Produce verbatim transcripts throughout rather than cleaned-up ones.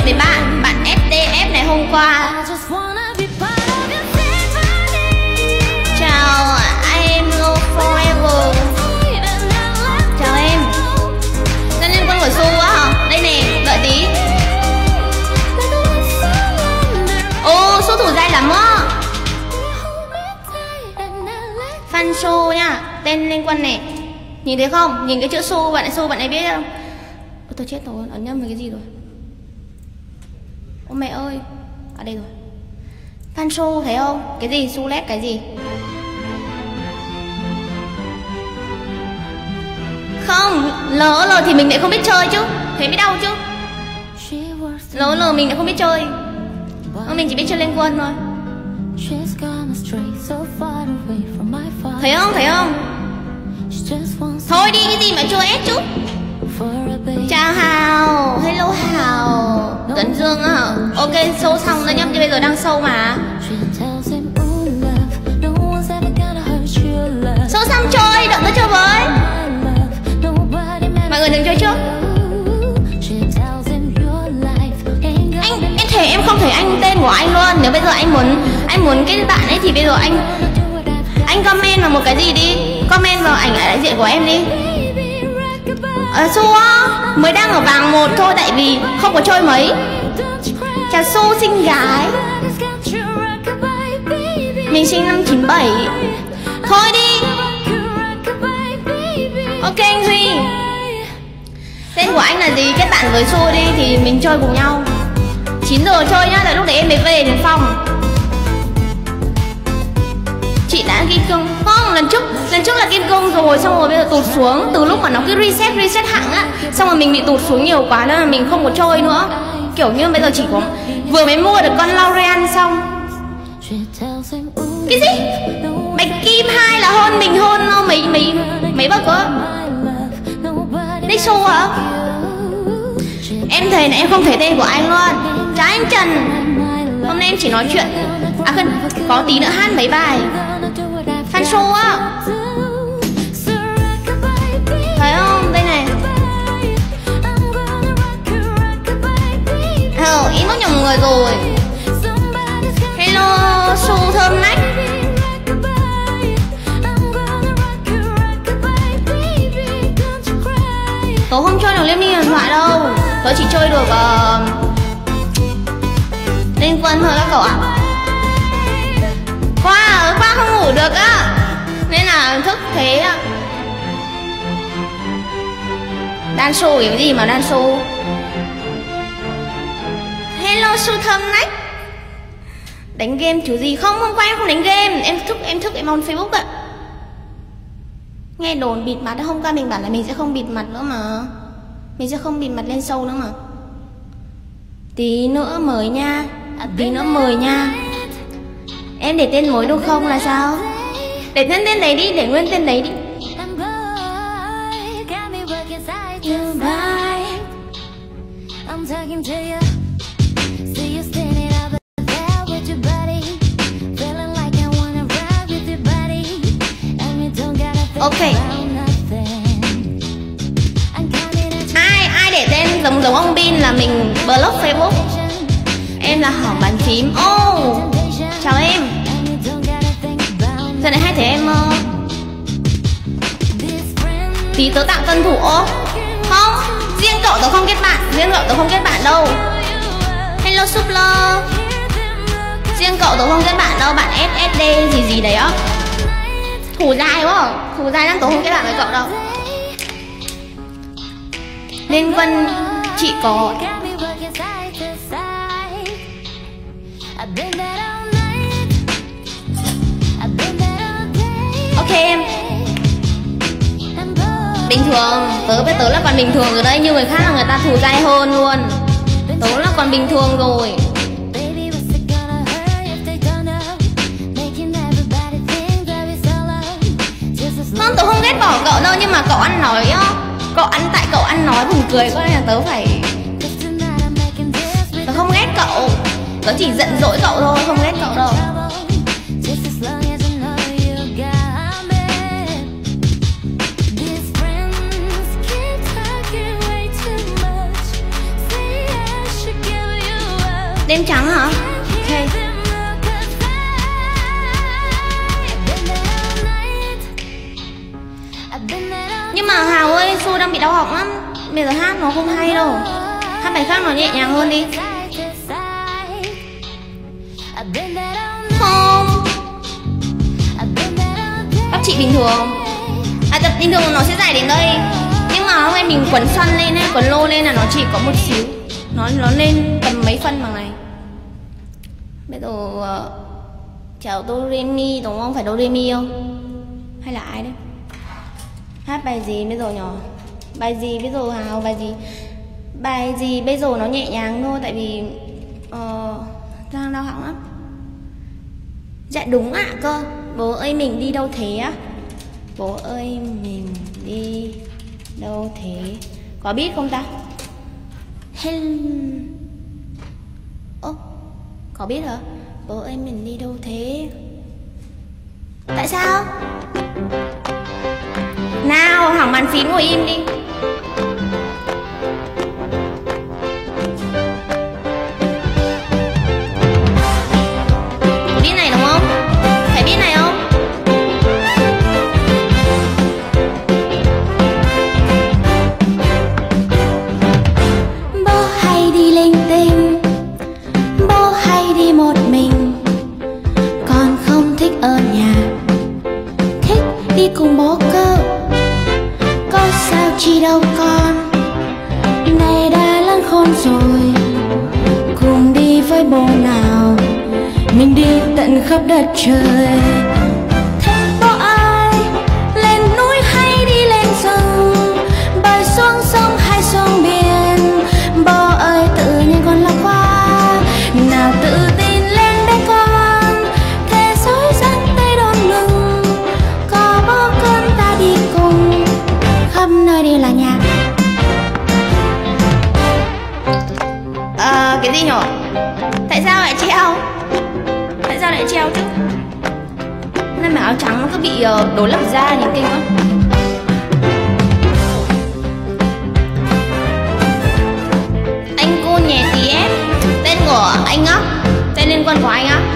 với bạn bạn ét tê ép này hôm qua. Chào em Go Forever. Chào em. Cho nên con của Su á hả? Đây nè, đợi tí. Ô, Su thủ dai lắm á. Fan Su nha, tên liên quan nè. Nhìn thấy không? Nhìn cái chữ Su, bạn ấy Su bạn ấy biết không? Ôi, tôi chết rồi, ấn nhầm với cái gì rồi? Ô mẹ ơi. Ở đây rồi. Fan Su thấy không? Cái gì? Su lét cái gì? Không, lỡ lờ thì mình lại không biết chơi chứ. Thế mới đau chứ. Lỡ lờ mình lại không biết chơi. Mình chỉ biết chơi lên quân thôi. Thấy không? Thấy không? Thôi đi, cái gì mà chơi ép chứ. Chào Hào. Hello Hào. Tuấn Dương á. Ok, show xong rồi nhá. Bây giờ đang show mà. Show xong chơi, đợi tôi chơi với. Mọi người đừng chơi trước. Anh, em thể em không thấy anh tên của anh luôn. Nếu bây giờ anh muốn anh muốn kết bạn ấy thì bây giờ anh anh comment vào một cái gì đi. Comment vào ảnh đại diện của em đi. À, Su á, mới đang ở vàng một thôi tại vì không có chơi mấy. Chào Su xinh gái. Mình sinh năm chín bảy. Thôi đi. Ok anh Huy. Tên của anh là gì? Kết bạn với Su đi thì mình chơi cùng nhau. Chín giờ chơi nhá, tại lúc đấy em mới về đến phòng. Chị đã ghi công. Không, lần trước Lần trước là kim công rồi. Xong rồi bây giờ tụt xuống. Từ lúc mà nó cứ reset reset hẳn á. Xong rồi mình bị tụt xuống nhiều quá nên là mình không có chơi nữa. Kiểu như bây giờ chỉ có vừa mới mua được con L'Oreal xong. Cái gì? Bạch Kim hai là hơn mình hơn mấy mấy mấy bậc cơ. Đích Su hả? Em thấy là em không thấy tên của anh luôn. Chào anh Trần. Hôm nay em chỉ nói chuyện. À không, có tí nữa hát mấy bài. Fan Su á. Thấy không? Đây này. Ờ, inbox nhiều người rồi. Hello Su thơm nách. Tớ không chơi được Liên Minh Huyền Thoại đâu. Tớ chỉ chơi được uh, Liên Quân thôi các cậu ạ. Khoa, Khoa không ngủ được á. Nên là thức thế á. Đan Su cái gì mà Đan Su. Hello Su thơm nách. Đánh game chứ gì. Không, hôm qua em không đánh game. Em thức, em thức em on Facebook ạ. Nghe đồn bịt mặt. Hôm qua mình bảo là mình sẽ không bịt mặt nữa mà. Mình sẽ không bịt mặt lên show nữa mà. Tí nữa mời nha. À, tí nữa mời nha. Em để tên mới được không là sao? Để tên tên đấy đi. Để nguyên tên đấy đi. Ok. Ai ai để tên giống giống ông Bin là mình block Facebook. Em là Hỏng Bàn Phím. Oh, chào em. Giờ này hay thấy em uh... tí tớ tặng tân thủ. Ô không, riêng cậu tớ không kết bạn. Riêng cậu tớ không kết bạn đâu. Hello Supler. Riêng cậu tớ không kết bạn đâu. Bạn ét ét đê gì gì đấy á. Thủ dài quá. Thủ dài đang tớ không kết bạn với cậu đâu. Liên Quân chị có. Ok em. Bình thường, tớ với tớ là còn bình thường rồi đấy. Như người khác là người ta thù dai hơn luôn. Tớ là còn bình thường rồi. Không, tớ không ghét bỏ cậu đâu. Nhưng mà cậu ăn nói á. Cậu ăn tại cậu ăn nói buồn cười quá nên là tớ phải. Tớ không ghét cậu. Tớ chỉ giận dỗi cậu thôi, không ghét cậu đâu. Đêm trắng hả? Ok. Nhưng mà Hào ơi, Xu đang bị đau họng lắm. Bây giờ hát nó không hay đâu. Hát bài khác nó nhẹ nhàng hơn đi. Không. Các chị bình thường. À, tập bình thường nó sẽ dài đến đây. Nhưng mà hôm nay mình quấn xoăn lên ấy, quấn lô lên là nó chỉ có một xíu. Nó nó lên tầm mấy phân bằng này. Bây giờ uh, chào Do Re Mi đúng không? Phải Do Re Mi không? Hay là ai đấy? Hát bài gì bây giờ nhỏ? Bài gì bây giờ Hào? Bài gì? Bài gì bây giờ nó nhẹ nhàng thôi. Tại vì uh, đang đau họng lắm. Dạ đúng ạ à, cơ. Bố ơi mình đi đâu thế á? Bố ơi mình đi đâu thế? Có biết không ta? Hello. Ố, có biết hả? Bố ơi mình đi đâu thế? Tại sao? Nào, hỏng bàn phím ngồi im đi. Biết này đúng không? Phải biết này không? Bố hay đi linh tinh, bố hay đi một mình, con không thích ở nhà, thích đi cùng bố cơ. Có sao chi đâu con, này đã lớn khôn rồi, cùng đi với bố nào, mình đi tận khắp đất trời. Thích bố ơi, lên núi hay đi lên rừng, bơi xuống sông hay xuống biển, bố ơi tự nhiên con lạc quá, nào tự tin lên đấy con, thế giới dẫn tay đón lưng, có bố con ta đi cùng, khắp nơi đi là nhà. À, cái gì nhỉ? Tại sao lại treo? Tại sao lại treo chứ? Nên mà áo trắng nó cứ bị uh, đổ lấp da nhìn kinh quá. Anh cô nhẹ tí ép. Tên của anh á? Tên liên quan của anh á?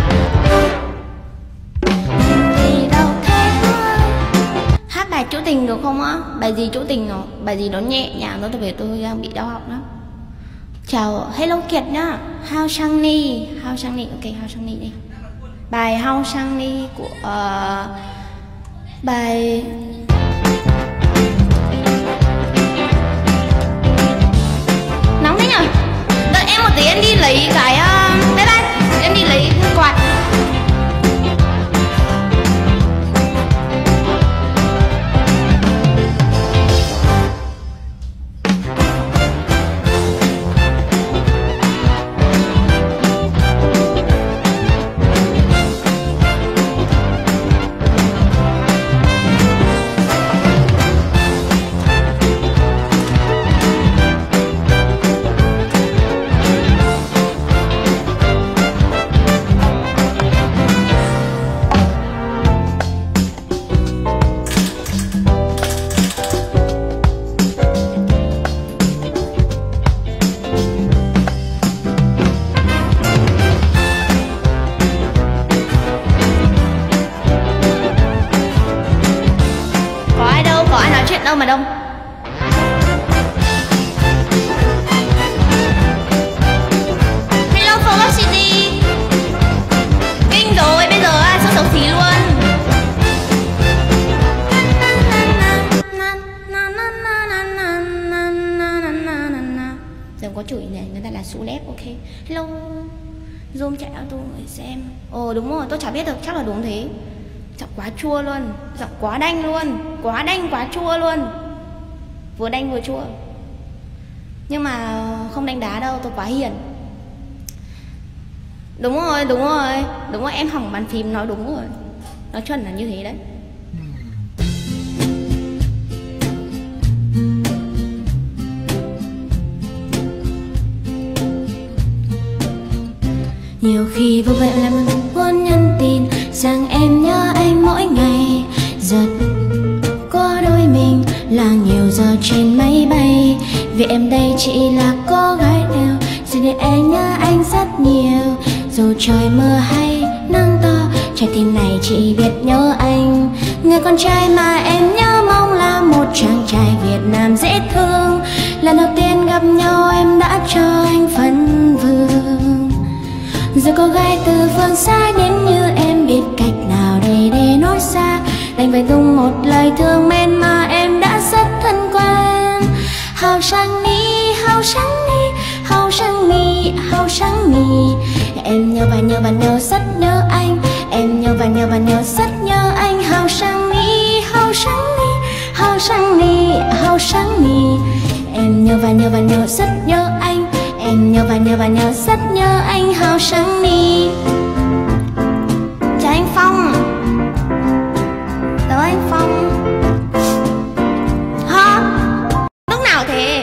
Hát bài trữ tình được không á? Bài gì trữ tình nó? Bài gì nó nhẹ nhàng thôi, tại vì tôi đang bị đau họng lắm. Chào, hello Kiệt nhá. How Sang Ni, How Sang Ni, ok How Sang Ni đi. Bài How Sang Ni của uh, bài nóng thế nhở? Đợi em một tí, em đi lấy cái uh... đây đây, em đi lấy quạt. Đâu mà đông. Hello Velocity. Kinh rồi, bây giờ à, sao xấu xí luôn. Đừng có chửi này, người ta là sú lép, ok. Hello. Zoom chạy auto người xem. Ồ đúng rồi, tôi chả biết được, chắc là đúng thế. Giọng quá chua luôn, giọng quá đanh luôn, quá đanh quá chua luôn, vừa đanh vừa chua. Nhưng mà không đánh đá đâu, tôi quá hiền. Đúng rồi, đúng rồi, đúng rồi, em hỏng bàn phím nói đúng rồi. Nó chuẩn là như thế đấy. Nhiều khi vô vậy là mình muốn nhắn tin rằng em nhớ anh mỗi ngày. Giật có đôi mình là nhiều giờ trên máy bay, vì em đây chỉ là cô gái nghèo, Giờ này em nhớ anh rất nhiều. Dù trời mưa hay nắng to, trái tim này chỉ biết nhớ anh. Người con trai mà em nhớ mong là một chàng trai Việt Nam dễ thương. Lần đầu tiên gặp nhau em đã cho anh phân vườn. Giờ cô gái từ phương xa đến như em biết cách nào đây để nói xa. Đành phải tung một lời thương mến mà em đã rất thân quen. Hào sang ni, hào sang ni, hào sang ni, hào sang ni. Em nhớ và nhớ và nhớ rất nhớ anh. Em nhớ và nhớ và nhớ rất nhớ anh. Hào sang ni, hào sang ni, hào sang ni, hào sang ni. Em nhớ và nhớ và nhớ rất nhớ anh. Em nhớ và nhớ và nhớ rất nhớ anh. Hào sang ni. Chào anh Phong. Chào anh Phong. Hả? Lúc nào thế?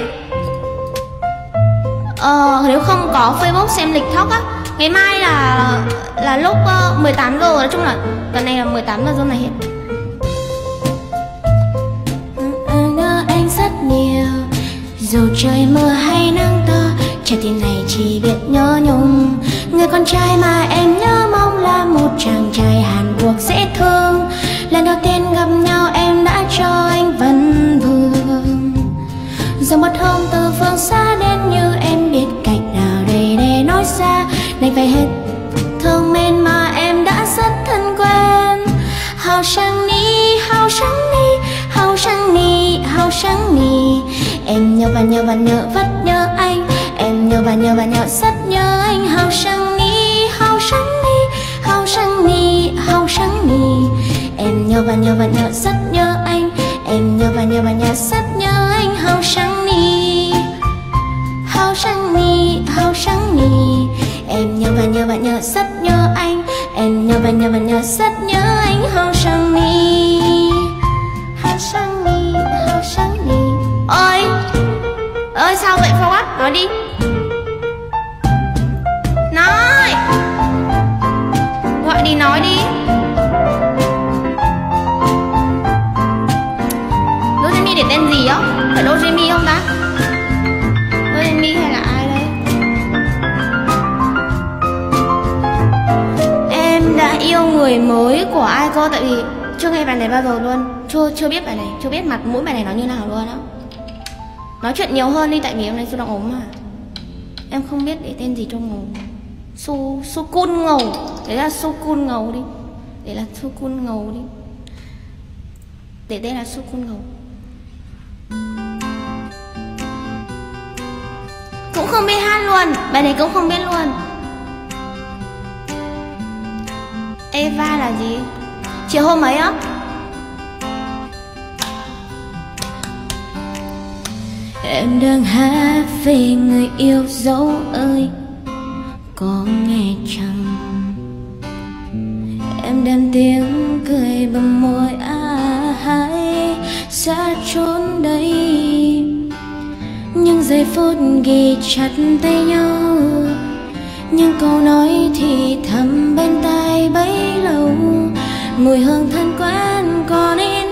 Ờ, nếu không có Facebook xem lịch talk á. Ngày mai là là lúc uh, mười tám giờ. Nói chung là tuần này là mười tám giờ hôm này hết. Anh nhớ anh rất nhiều. Dù trời mưa hay nắng to, trái tim này chỉ biết nhớ nhung. Người con trai mà em nhớ mong là một chàng trai Hàn Quốc dễ thương. Lần đầu tiên gặp nhau em đã cho anh vấn vương. Giờ một hôm từ phương xa đến như em biết cách nào đây để nói xa. Đành phải hết thương mến mà em đã rất thân quen. Hào sang ni, hào sang ni, hào sang ni, hào sang ni. Em nhớ và nhớ và nhớ rất nhớ anh. Em nhớ và nhớ và nhớ rất nhớ anh. Hào sang ni, hào sang ni, hào sang ni, hào sang ni. Em nhớ và nhớ và nhớ rất nhớ anh. Em nhớ và nhớ và nhớ rất nhớ anh. Hào sang ni, hào sang ni, hào sang ni. Em nhớ và nhớ và nhớ rất nhớ anh. Em nhớ và nhớ và nhớ rất nhớ anh. Hào sang ni, hào sang ni, hào sang ni. Ơi, ơi sao vậy Phong á? Nói đi. Nói. Gọi đi nói đi. Dojimi để tên gì á? Phải Dojimi không ta? Dojimi hay là ai đây? Em đã yêu người mới của ai cô? Tại vì chưa nghe bài này bao giờ luôn. Chưa chưa biết bài này, chưa biết mặt mũi bài này nó như nào luôn á. Nói chuyện nhiều hơn đi, tại vì hôm nay Su đang ốm mà. Em không biết để tên gì cho ngầu. Su, Su Kun ngầu. Đấy là Su Kun ngầu đi. Đấy là Su Kun ngầu đi. Để đây là Su Kun ngầu. Cũng không biết hát luôn. Bài này cũng không biết luôn. Eva là gì? Chiều hôm ấy á? Em đang hát về người yêu dấu ơi, có nghe chăng? Em đem tiếng cười bằng môi à hay xa trốn đây. Những giây phút ghi chặt tay nhau, những câu nói thì thầm bên tai bấy lâu. Mùi hương thân quen còn in.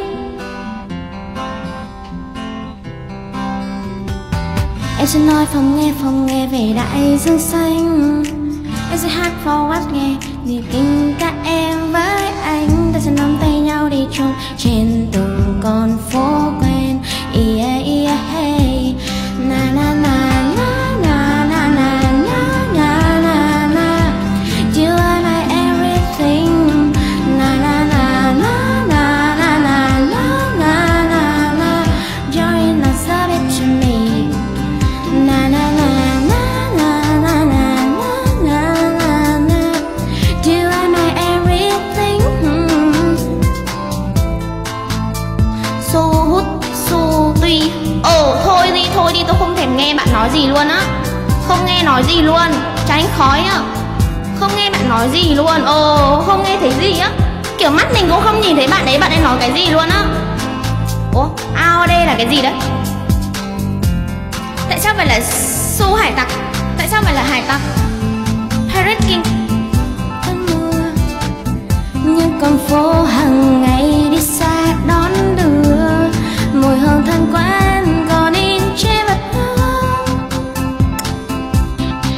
Em sẽ nói phòng nghe phòng nghe về đại dương xanh. Em sẽ hát forward nghe vì tình cả em với anh. Ta sẽ nắm tay nhau đi chung trên từng con phố quen. Yeah, yeah, hey. Na na na na na na na na na na na. You are my everything. Na na na na na na na na na na na. You're enough so big to me. Na na na na na na na na na na. You are my everything. So hút, so tuy. Ồ thôi đi, thôi đi, tôi không thèm nghe bạn nói gì luôn á. Không nghe nói gì luôn, tránh khói á. Không nghe bạn nói gì luôn. Ồ, không nghe thấy gì á. Kiểu mắt mình cũng không nhìn thấy bạn ấy, bạn ấy nói cái gì luôn á. Ủa, ao đây là cái gì đấy? Tại sao phải là Su hải tặc? Tại sao phải là hải tặc? Pirate King. Những con phố hàng ngày đi xa đón đưa. Mùi hương thân quen còn in trên mặt hương.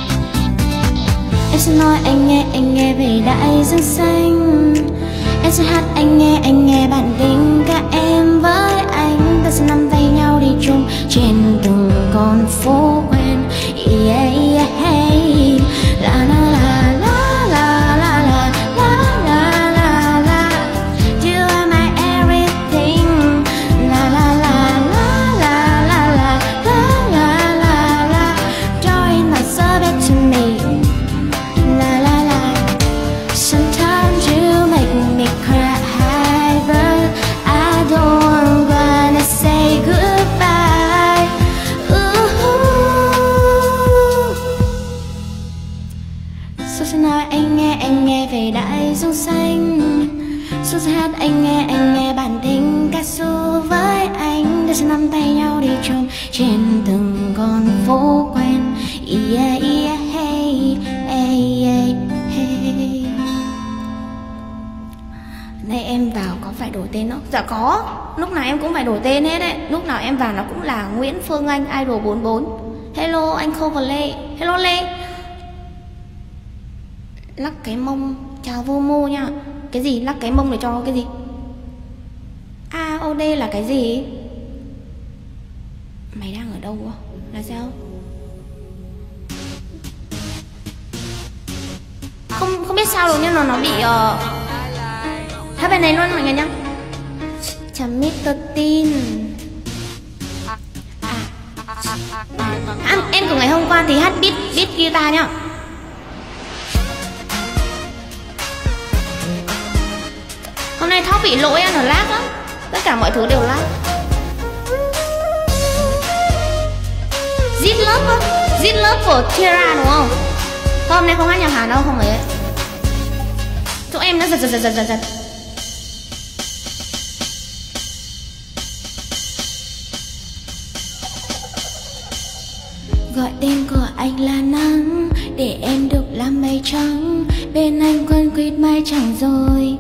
sẽ nói anh nghe, anh nghe về đại dương xanh. Em sẽ hát anh nghe, anh nghe bản tình cả em với anh. Ta sẽ nắm tay nhau đi chung trên từng con phố quen. Yeah, yeah, hey. La la la la la la la la la la la. You are my everything. La la la la la la la la la la la. Darling, that's so bad to me. La la la. Sometimes you make me cry, but I don't wanna say goodbye. Ooh. Tôi sẽ nói anh nghe, anh nghe về đại dương xanh. Tôi sẽ hát anh nghe, anh nghe bản tình ca su với anh. Tôi sẽ nắm tay nhau đi chung trên từng con phố quen. Yeah, yeah, hey, hey, hey, hey. Nay em vào có phải đổi tên không? Dạ có, lúc nào em cũng phải đổi tên hết đấy. Lúc nào em vào nó cũng là Nguyễn Phương Anh Idol bốn bốn. Hello anh Khâu và Lê. Hello Lê. Lắc cái mông chào vô mô nha. Cái gì? Lắc cái mông để cho cái gì? a o đê là cái gì? Mày đang ở đâu? Là sao? Không không biết sao đâu nhưng mà nó bị uh... hát bên này luôn mọi người nhá. Chấm mít tin. À, à, em của ngày hôm qua thì hát beat beat guitar nhá. Hôm nay Thóc bị lỗi nó lag lắm. Tất cả mọi thứ đều lag. Zit Love á. Zit Love của Tierra đúng không? Thôi hôm nay không hát nhạc Hàn đâu, không ấy. Chỗ em nó giật giật giật giật giật giật. Gọi tên của anh là nắng, để em được làm mây trắng. Bên anh quên quýt mai chẳng rồi.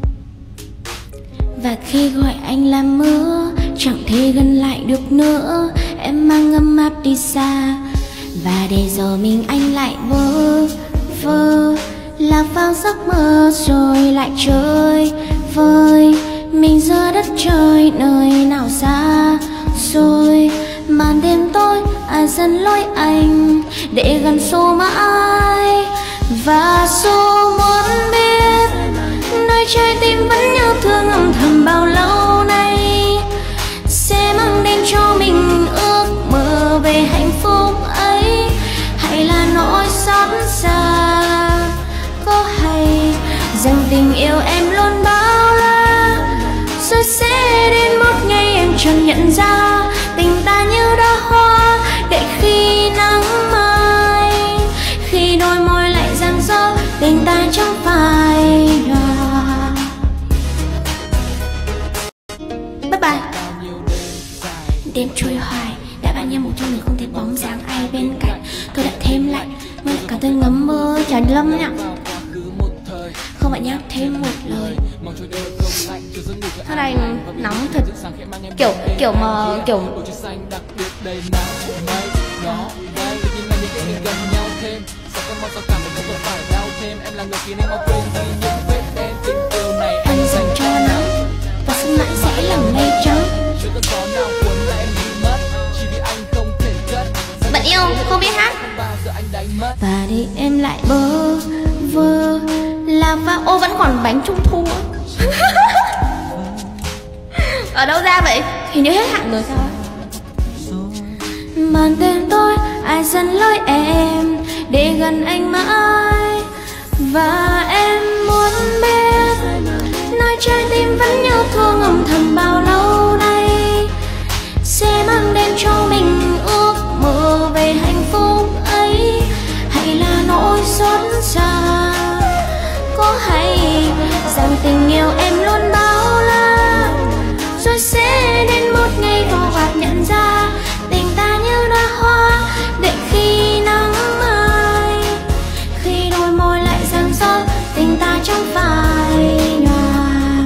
Và khi gọi anh là mưa, chẳng thể gần lại được nữa. Em mang ấm áp đi xa. Và để giờ mình anh lại bơ vơ, lạc vào giấc mơ rồi lại chơi vơi. Mình giữa đất trời nơi nào xa rồi. Màn đêm tối ai dẫn lối anh để gần số mãi. Và số muốn biết nơi trái tim vẫn nhớ thương âm thầm bao lâu nay, sẽ mang đến cho mình ước mơ về hạnh phúc ấy. Hay là nỗi xót xa, có hay rằng tình yêu em luôn bao la, rồi sẽ đến một ngày em chẳng nhận ra tình ta như đóa hoa để khi nắng mai. Khi đôi môi lại giằng gió, tình ta chẳng phải là. Bye bye. Đêm trôi hoài, đã bao nhiêu một trong người không thấy bóng dáng ai bên cạnh. Tôi đã thêm lạnh, mới lại cả tôi ngấm mơ Trần Lâm nhỉ. Không phải nhắc thêm một lời. Thế này nóng thật. Kiểu kiểu mà kiểu anh dành cho nắng và sương mãi sẽ là mây trắng. Bạn yêu không biết hát. Và đi em lại bơ vơ là và ô vẫn còn bánh trung thu. Ở đâu ra vậy? Hình như hết hạn rồi sao á? Màn đêm tối ai dẫn lối em để gần anh mãi. Và em muốn biết nơi trái tim vẫn nhớ thương âm thầm bao lâu nay, sẽ mang đến cho mình ước mơ về hạnh phúc ấy. Hay là nỗi xót xa, có hay rằng tình yêu em luôn bao la, rồi sẽ đến một ngày vô vạc nhận ra tình ta như đóa hoa để khi nắng mai. Khi đôi môi lại giằng gió, tình ta chẳng phải nhòa.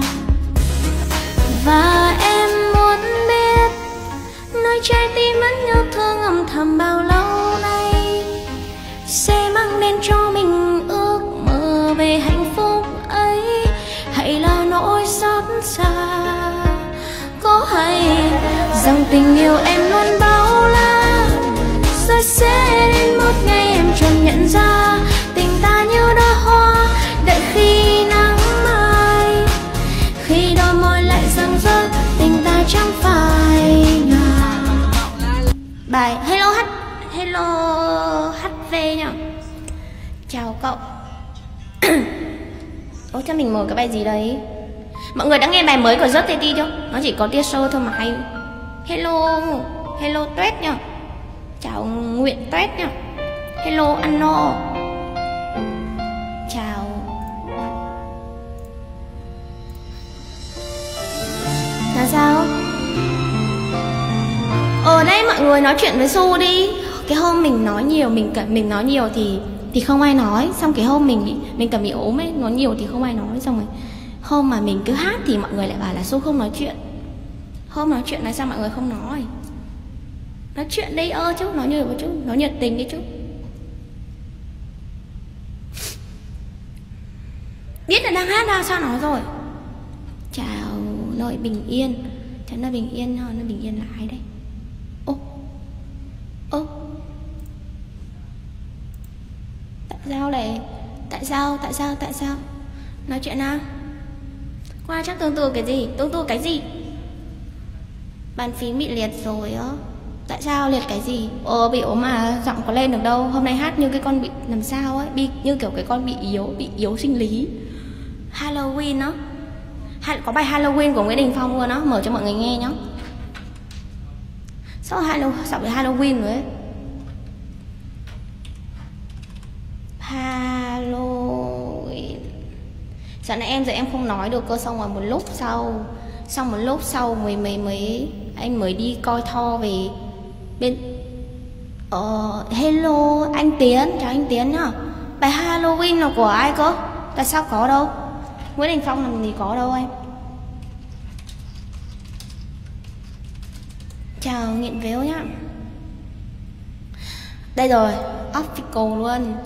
Và em muốn biết nơi trái tim vẫn nhớ thương âm thầm bao lâu nay, sẽ mang đến cho mình Sẽ đến một ngày em chợt nhận ra tình ta như đóa hoa đợi khi nắng mai, khi đôi môi lại răng rớt tình ta chẳng phai nhòa. Bài Hello H Hello hát vê nhá. Chào cậu. Ôi cho mình mở cái bài gì đấy. Mọi người đã nghe bài mới của Just Tê Ti chưa? Nó chỉ có teaser thôi mà hay. Hello Hello Tuyết nhá. Chào Nguyễn Tuyết nhá. Hello Anno. Chào. Là sao? Ở đây mọi người nói chuyện với Su đi. Cái hôm mình nói nhiều, mình mình nói nhiều thì thì không ai nói. Xong cái hôm mình bị mình cảm bị ốm ấy, nói nhiều thì không ai nói. Xong rồi hôm mà mình cứ hát thì mọi người lại bảo là Su không nói chuyện. Hôm nói chuyện là sao mọi người không nói? Nói chuyện đây ơ chứ, nói nhiều một chút, nói nhiệt tình đi chứ. Biết là đang hát ra sao nói rồi. Chào nơi bình yên. Chào nơi bình yên thôi, nơi bình yên là ai đấy? Ô Ô Tại sao lại Tại sao, tại sao, tại sao? Nói chuyện nào? Qua chắc tương tư cái gì? Tương tư cái gì? Bàn phím bị liệt rồi á. Tại sao liệt cái gì? Ờ bị ốm mà giọng có lên được đâu. Hôm nay hát như cái con bị làm sao ấy, bị như kiểu cái con bị yếu, bị yếu sinh lý. Halloween á. Ha, có bài Halloween của Nguyễn Đình Phong luôn á, mở cho mọi người nghe nhá. Sao Halloween, sao bị Halloween rồi ấy. Halloween. Dạo này em giờ em không nói được cơ, xong rồi một lúc sau, xong một lúc sau mới mới mới anh mới đi coi Thor về bên. Ờ hello anh Tiến, chào anh Tiến nhá. Bài Halloween là của ai cơ? Tại sao có đâu? Nguyễn Đình Phong làm gì có đâu em. Chào nghiện véo nhá. Đây rồi, official luôn.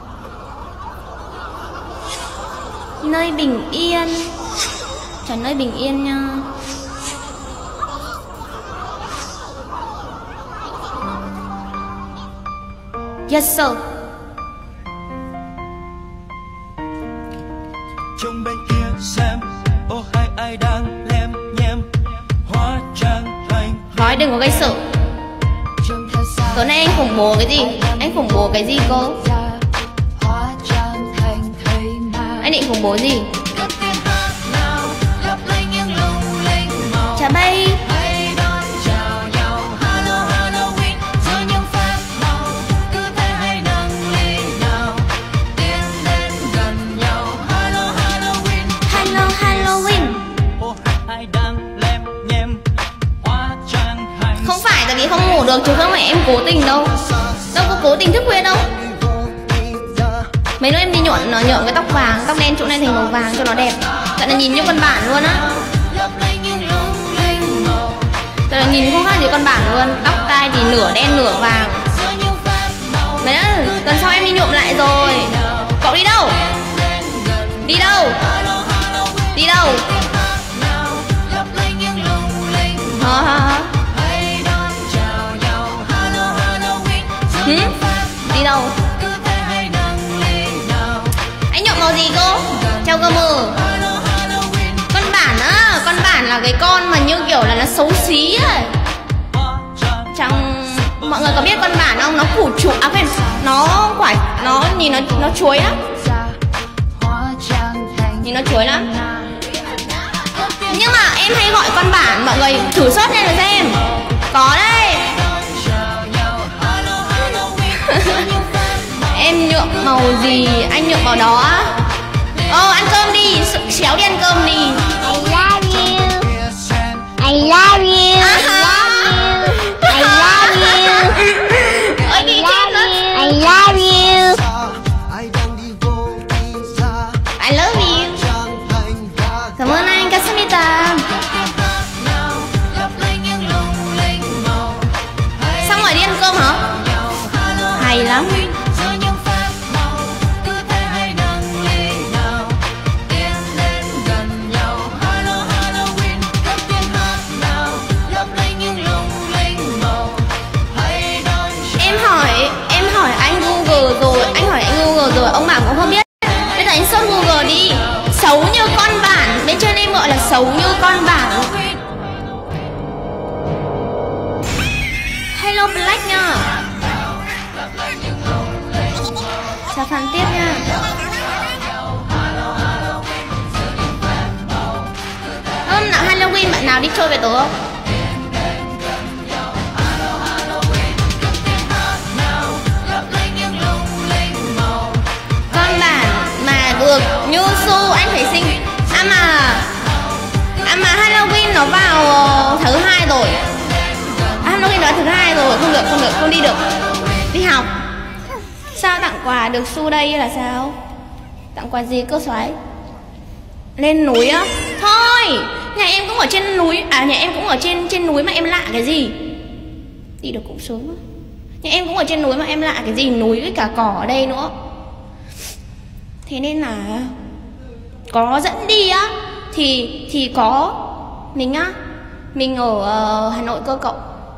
Nơi bình yên. Chào nơi bình yên nha. Yes sir. Trong bên kia xem, ô hai ai đang lem nhem hóa trang thành. Nói đừng có gây sự. Tối nay anh khủng bố cái gì? Anh khủng bố cái gì cô? Anh định khủng bố gì? Chà bay. Không phải tại vì không ngủ được chứ không phải em cố tình đâu. Đâu có cố tình thức khuya đâu. Mấy lúc em đi nhuộm nó nhuộm cái tóc vàng, tóc đen chỗ này thành màu vàng cho nó đẹp. Tại là nhìn như con bản luôn á. Tại là nhìn không khác gì con bản luôn. Tóc tai thì nửa đen nửa vàng. Đấy á, tuần sau em đi nhuộm lại rồi. Cậu đi đâu? Đi đâu? Đi đâu? Hả hả hả? Hử? Đi đâu? Anh nhuộm màu gì cô? Chào cơ mờ. Con bản á, con bản là cái con mà như kiểu là nó xấu xí ấy. Chẳng... Mọi người có biết con bản không? Nó củ chuối, à phải, nó quả, nó nhìn nó nó chuối lắm. Nhìn nó chuối lắm. Nhưng mà em hay gọi con bản, mọi người thử search lên rồi xem. Có đấy. Em nhuộm màu gì, anh nhuộm màu đó. Ô, oh, ăn cơm đi, xéo đi ăn cơm đi. I love you. I love you. I love you. Ôi đi chết mất. I love you. I love you. Cảm ơn anh Casamita. Xong rồi đi ăn cơm hả? Hay lắm. Em hỏi search Google đi. Xấu như con bản, bên trên em gọi là xấu như con bản. Hello Black nha. Chào Phan tiếp nha. Hôm nào Halloween bạn nào đi chơi với tớ không? Con bản mà được như su anh phải xin. À mà À mà Halloween nó vào thứ hai rồi. À, Halloween nó thứ hai rồi, không được, không được, không đi được. Đi học. Sao tặng quà được su đây là sao? Tặng quà gì cơ soái? Lên núi á? Thôi, nhà em cũng ở trên núi, à nhà em cũng ở trên trên núi mà em lạ cái gì? Đi được cũng sướng quá. Nhà em cũng ở trên núi mà em lạ cái gì? Núi với cả cỏ ở đây nữa. Thế nên là có dẫn đi á thì thì có mình á, mình ở uh, Hà Nội cơ cậu.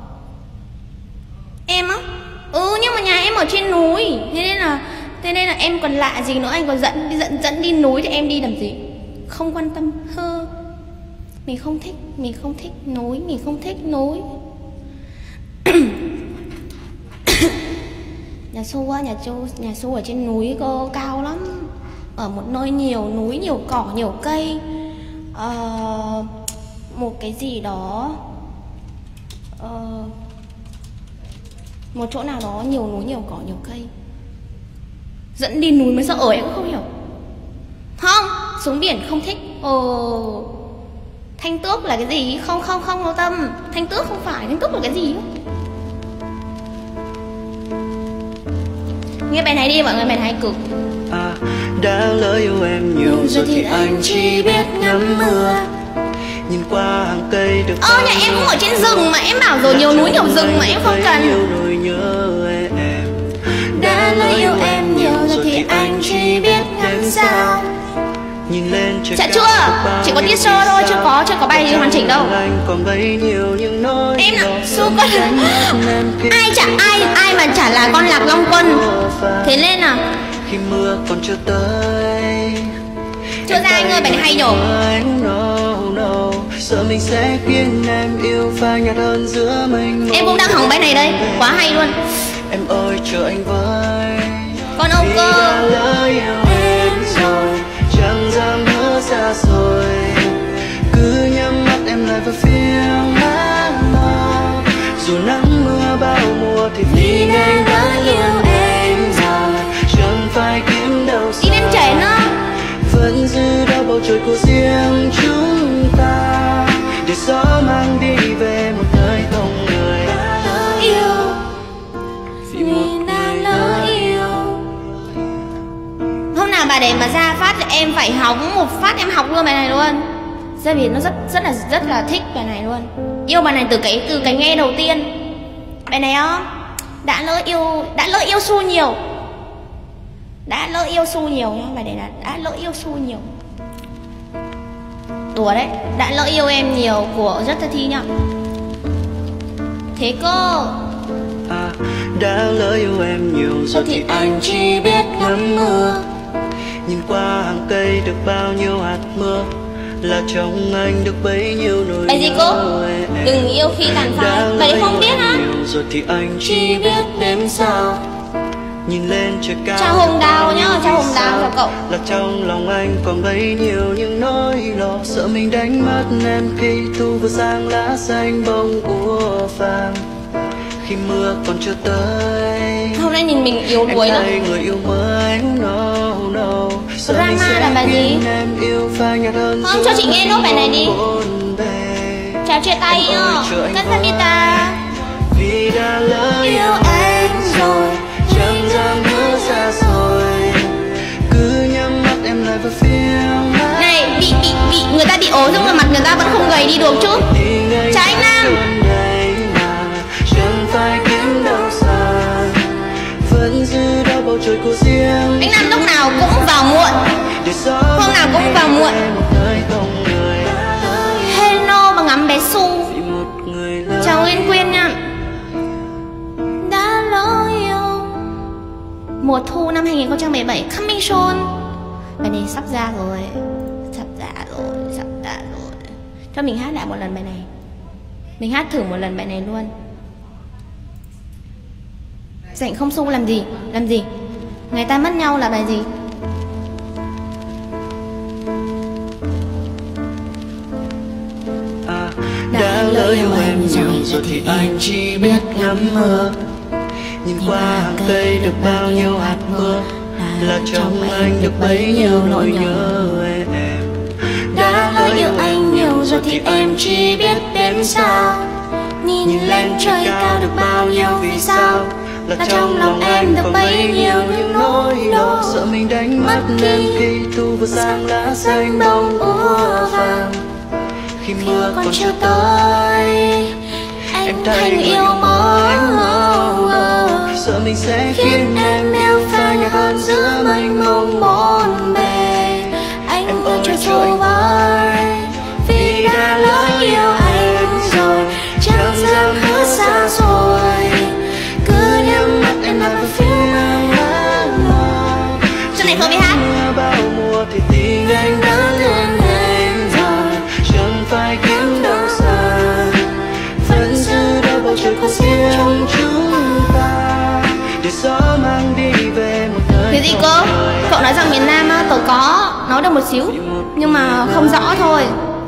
Em á? Ừ, nhưng mà nhà em ở trên núi, thế nên là thế nên là em còn lạ gì nữa, anh còn dẫn dẫn dẫn đi núi thì em đi làm gì? Không quan tâm. Hơ. Mình không thích, mình không thích núi, mình không thích núi. Nhà Su á, nhà Châu, nhà Su ở trên núi cơ, cao lắm. Ở một nơi nhiều núi, nhiều cỏ, nhiều cây. Ờ, một cái gì đó. Ờ, một chỗ nào đó nhiều núi, nhiều cỏ, nhiều cây. Dẫn đi núi mới sợ ở, em cũng không hiểu. Không, xuống biển không thích. Ờ, Thanh Tước là cái gì? Không, không, không có tâm. Thanh Tước không phải, Thanh Tước là cái gì? Nghe bài này đi mọi người, bài này cực. À, đã lỡ yêu em nhiều rồi thì anh chỉ biết ngắm mưa. Nhìn qua hàng cây được. Ơ, nhà em cũng ở trên rừng mà, em bảo rồi nhiều núi nhiều rừng mà em không cần. Rồi nhớ em. Đã lỡ yêu em nhiều rồi thì anh chỉ biết ngắm sao. Nhìn lên Dạ chưa, chỉ có teaser thôi, chưa có chưa có bài gì hoàn chỉnh đâu. Em là su con. Ai chả ai ai mà chả là con lạc long quân. Thế nên là khi mưa còn chưa tới. Chưa ra anh ơi, bài này hay nhổ. Sợ mình sẽ khiến em yêu phai nhạt hơn giữa mình. Em cũng đang hóng bài này đây, quá hay luôn. Em ơi chờ anh với. Con Âu Cơ. Chẳng dám hứa xa rồi. Cứ nhắm mắt em lại vào phía nắng mơ. Dù nắng mưa bao mùa thì vì anh đã yêu em rồi. Chẳng phải kiếm đâu xa. Đi lên chảy nữa. Vẫn giữ đó bầu trời của riêng chúng ta. Để gió mang đi về một nơi không người. Yêu vì đã lỡ yêu. Hôm nào bà để mà ra phát thì em phải hóng một phát, em học luôn bài này luôn. Rất vì nó rất rất là rất là thích bài này luôn. Yêu bài này từ cái từ cái nghe đầu tiên. Bài này á, đã lỡ yêu đã lỡ yêu Su nhiều. Đã lỡ yêu Su nhiều nhá, bài này là đã lỡ yêu Su nhiều. Đùa đấy, đã lỡ yêu em nhiều của rất là thi nhá. Thế cơ. À, đã lỡ yêu em nhiều rồi thì anh chỉ biết ngắm mưa. Nhìn qua hàng cây được bao nhiêu hạt mưa. Là trong anh được bấy nhiêu nỗi. Bài gì cô? Đừng yêu khi tàn phai. Bài đấy không biết á. Rồi thì anh chỉ biết đếm sao. Nhìn lên trời cao. Chào Hồng Đào nhá, chào Hồng Đào chào cậu. Là trong lòng anh còn bấy nhiêu những nỗi lo. Sợ mình đánh mất em khi thu vừa sang lá xanh bông úa vàng. Khi mưa còn chưa tới. Hôm nay nhìn mình yếu đuối lắm. Anh người yêu mới no, no. Drama là bài gì? Không, cho chị nghe nốt bài này đi. Chào chia tay nhá. Casamita. Vì đã lỡ yêu em rồi. Chẳng dám hứa xa rồi. Cứ nhắm mắt em lại vào phía. Này, bị bị bị người ta bị ố nhưng mà mặt người ta vẫn không gầy đi được chứ. Chào anh Nam. Phải kiếm đâu xa. Vẫn giữ đó bầu trời của riêng. Anh Nam lúc nào cũng vào muộn. Hôm nào cũng vào muộn. Hello mà ngắm bé Su. Chào Nguyên Quyên nha. Đã lỡ yêu. Mùa thu năm hai nghìn không trăm mười bảy coming soon. Bài này sắp ra rồi. Sắp ra rồi, sắp ra rồi. Cho mình hát lại một lần bài này. Mình hát thử một lần bài này luôn. Rảnh không xu làm gì? Làm gì? Ngày ta mất nhau là bài gì? À, đã lỡ yêu em nhiều rồi thì anh chỉ biết ngắm mưa. Nhìn qua hàng cây được bao nhiêu hạt mưa, là trong anh được bấy nhiêu nỗi nhớ em. Đã lỡ yêu anh nhiều rồi thì em chỉ biết đếm sao. Nhìn lên trời cao được bao nhiêu vì sao, là trong lòng em được bấy nhiêu những nỗi lo. Sợ mình đánh mất nên khi thu vừa sang lá xanh bông úa vàng. Khi mưa còn chưa tới, em thành yêu mỏi mơ. Sợ mình sẽ khiến em yêu phai nhạt hơn giữa mênh mông bốn bề. Anh ơi trời trôi vơi, vì đã lỡ yêu anh rồi, chẳng dám hứa xa rồi. Cứ nhắm mắt em lại vào phía mang love. Chỗ này không biết hát. Bao mùa thì tình anh đã luôn em rồi, chẳng phải kiếm đâu xa. Vẫn giữ đâu bầu trời có riêng chúng ta, để gió mang đi về một nơi. Cái gì cơ? Cậu nói rằng miền Nam á, tớ có nói được một xíu nhưng mà không rõ thôi.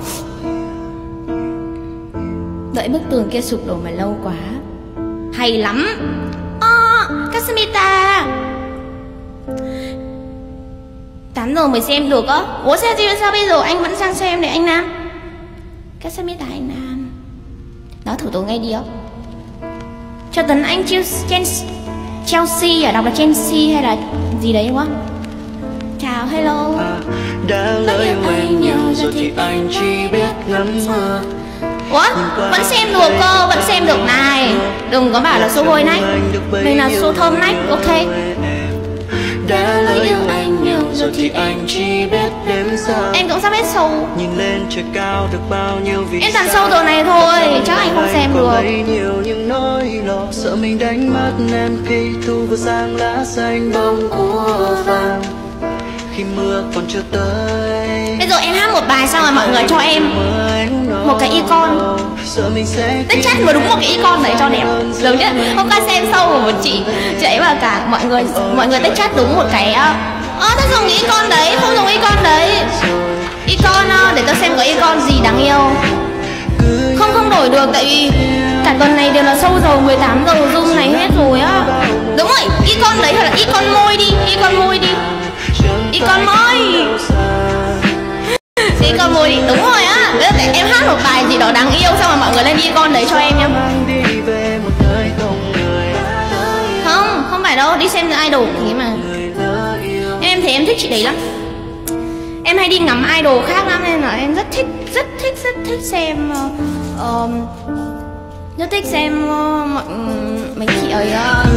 Đợi bức tường kia sụp đổ mà lâu quá. Hay lắm. À, Casamita tám giờ mới xem được á. Ủa sao, sao bây giờ anh vẫn sang xem để anh Nam? Casamita anh Nam nói thử tôi nghe đi á. Cho Tấn anh Chelsea, Chelsea à, đọc là Chelsea hay là gì đấy đúng không? Chào, hello. À, đã lỡ yêu em nhiều rồi thì anh chỉ biết ngắm mưa. Ủa? Vẫn xem được cơ, vẫn xem được này. Đừng có bảo là số hôi nách. Mình là số thơm nách, ok. Đã lỡ yêu anh nhiều rồi thì anh chỉ biết đếm sao. Em cũng sắp hết sâu. Nhìn lên trời cao được bao nhiêu vì em toàn sâu đồ này thôi, chắc anh không xem được. Bấy nhiêu những nỗi lo, sợ mình đánh mất em khi thu vừa sang lá xanh bông úa vàng. Khi mưa còn chưa tới, bây giờ em hát một bài xong rồi mọi người cho em một cái icon. Tích chat mà đúng một cái icon đấy cho đẹp. Được chứ? Hôm qua xem sâu của một chị, chị ấy bảo cả mọi người mọi người tích chat đúng một cái. Ơ à, tôi dùng cái icon đấy, không dùng icon đấy. Icon để tôi xem có icon gì đáng yêu. Không không đổi được tại vì cả tuần này đều là sâu rồi, mười tám giờ zoom này hết rồi á. Đúng rồi, icon đấy hoặc là icon môi đi, icon môi đi. Icon môi. Icon môi đi, đúng rồi á. Bây giờ để em hát một bài gì đó đáng yêu xong rồi mọi người lên icon đấy cho em nhá. Không, không phải đâu, đi xem idol thế mà. Em thấy em thích chị đấy lắm. Em hay đi ngắm idol khác lắm nên là em rất thích, rất thích, rất thích xem uh, uh, rất thích xem uh, mọi mấy chị ấy. Uh.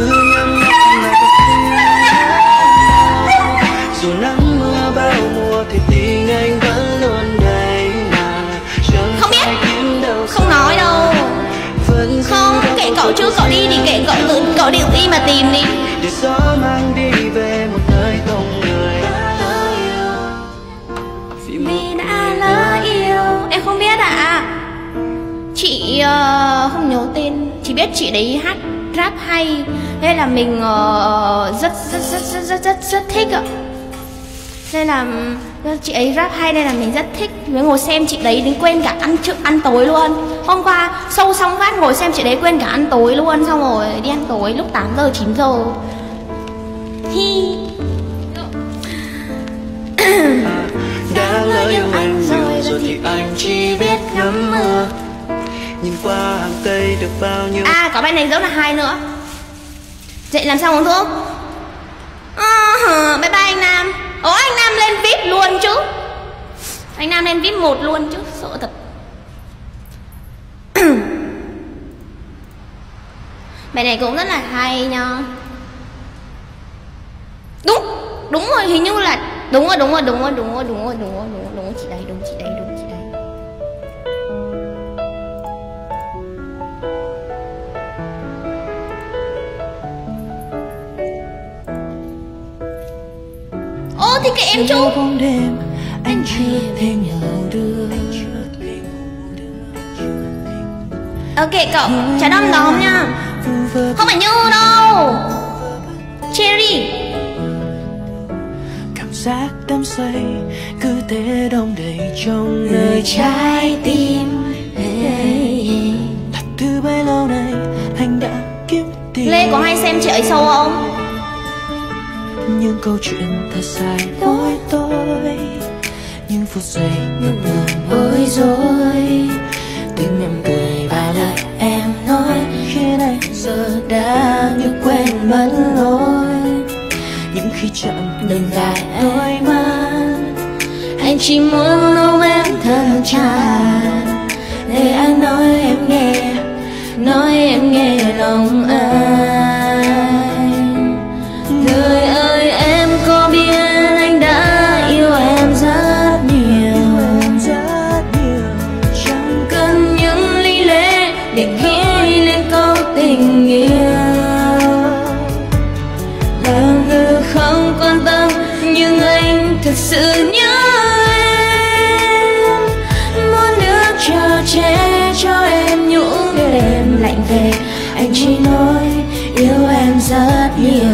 Dù nắng mưa bao mùa thì tình anh vẫn luôn đây mà. Không biết, không nói đâu. Không, kệ cậu chứ, cậu đi thì kệ cậu tự cậu đi đi mà tìm đi. Để gió mang đi về một nơi không người. Vì đã lỡ yêu. Em không biết ạ. À? Chị uh, không nhớ tên, chỉ biết chị đấy hát rap hay. Nên là mình uh, rất, rất, rất, rất, rất, rất, rất thích ạ. Nên là chị ấy rap hay nên là mình rất thích. Mới ngồi xem chị đấy đến quên cả ăn trước ăn tối luôn. Hôm qua sâu xong phát ngồi xem chị đấy quên cả ăn tối luôn. Xong rồi đi ăn tối lúc tám giờ chín giờ. Hi. Đã lỡ yêu em rồi rồi thì anh chỉ biết ngắm mưa. Nhìn qua hàng cây được bao nhiêu. À có bài này rất là hay nữa. Dậy làm sao uống thuốc. À, bye bye anh Nam. Ồ anh Nam lên vê i pê luôn chứ. Anh Nam lên vê i pê một luôn chứ. Sợ thật. Bài này cũng rất là hay nha. Đúng. Đúng rồi hình như là. Đúng rồi đúng rồi đúng rồi đúng rồi đúng rồi đúng rồi đúng rồi đúng rồi chị đây đúng chị đây đúng chị đây. Ô thì kệ em chứ. Anh chưa thể ngủ được. Ok cậu, trả đâm đóm nha. Không phải Như đâu, Cherry. Cảm giác đắm say cứ thế đong đầy trong nơi trái tim. Thật từ bấy lâu nay anh đã kiếm tìm. Lê có hay xem chị ấy show không? Những câu chuyện thật dài mỗi tối, những phút giây ngập ngừng bối rối. Tiếng em cười và lời em nói khiến anh giờ đã như quên mất lối. Những khi chạm đến gai đôi mắt, anh chỉ muốn ôm em thật chặt để anh nói em nghe, nói em nghe lòng anh. Người ơi em có biết anh đã yêu em rất nhiều, chẳng cần những lý lẽ để ghi lên câu tình yêu. Làm như không quan tâm nhưng anh thực sự nhớ em. Muốn nước cho che cho em những đêm lạnh về, anh chỉ nói yêu em rất nhiều.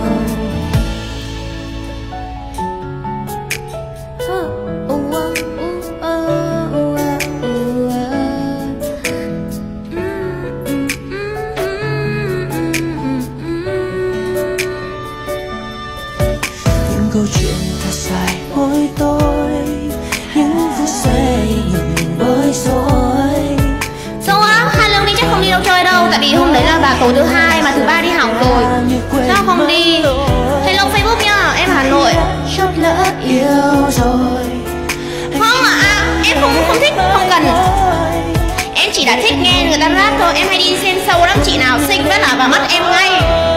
Câu chuyện thật dài mỗi tối, những phút giây ngừng mình bối rối. Sao á? Hai Lương đi chắc không đi đâu chơi đâu, tại vì hôm đấy là bà tối thứ hai mà thứ ba đi học rồi. Sao không đi? Hello Facebook nhá, em ở Hà Nội. Chót lỡ yêu rồi. Không ạ, à, em không không thích, không cần. Em chỉ đã thích nghe người ta rap thôi, em hay đi xem show lắm, chị nào xinh rất là vào mắt em ngay.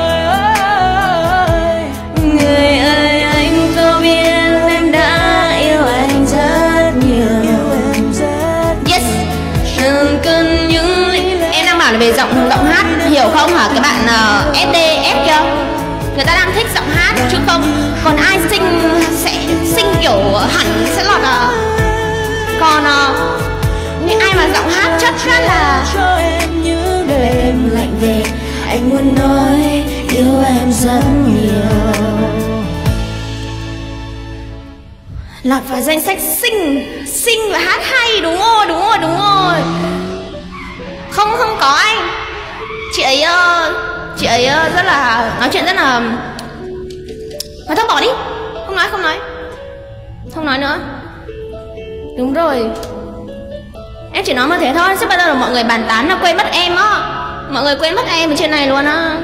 Người ơi anh có biết em đã yêu anh rất nhiều. Yes. Chẳng cần những em đang bảo là về giọng giọng hát, hiểu không hả các bạn uh, ét đê ép kia? Người ta đang thích giọng hát chứ không còn ai xinh sẽ xinh kiểu hẳn sẽ lọt à. Còn uh, những ai mà giọng hát chất rất là cho em những đêm lạnh về, anh muốn nói yêu em rất nhiều. lọt vào danh sách xinh xinh và hát hay, đúng rồi đúng rồi đúng rồi. Không không có anh, chị ấy uh, chị ấy uh, rất là nói chuyện rất là mà thôi bỏ đi, không nói không nói không nói nữa. Đúng rồi, em chỉ nói như thế thôi, chứ bao giờ là mọi người bàn tán là quên mất em á, mọi người quên mất em ở trên này luôn á.